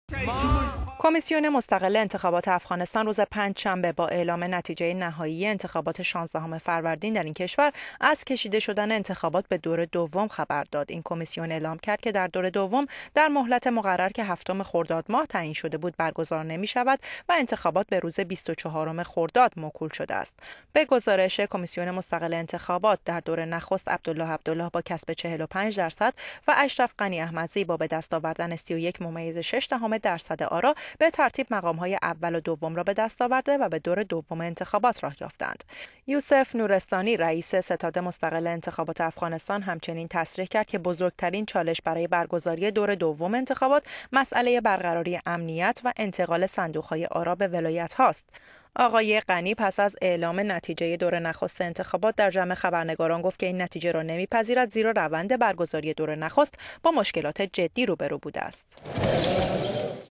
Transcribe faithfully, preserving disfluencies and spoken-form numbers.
کمیسیون مستقل انتخابات افغانستان روز پنجشنبه با اعلام نتیجه نهایی انتخابات شانزدهم فروردین در این کشور از کشیده شدن انتخابات به دور دوم خبر داد. این کمیسیون اعلام کرد که در دور دوم در مهلت مقرر که هفتم خرداد ماه تعیین شده بود برگزار نمی شود و انتخابات به روز بیست و چهارم خرداد موکول شده است. به گزارش کمیسیون مستقل انتخابات در دور نخست عبدالله عبدالله با کسب چهل و پنج درصد و اشرف غنی احمدزی با به دست آوردن سی و یک ممیز شش دهم درصد آرا به ترتیب مقام‌های اول و دوم را به دست آورده و به دور دوم انتخابات راه یافتند. یوسف نورستانی رئیس ستاد مستقل انتخابات افغانستان همچنین تصریح کرد که بزرگترین چالش برای برگزاری دور دوم انتخابات مسئله برقراری امنیت و انتقال صندوق‌های آرا به ولایت هاست. آقای غنی پس از اعلام نتیجه دور نخست انتخابات در جمع خبرنگاران گفت که این نتیجه را نمیپذیرد زیرا روند برگزاری دور نخست با مشکلات جدی روبرو بوده است.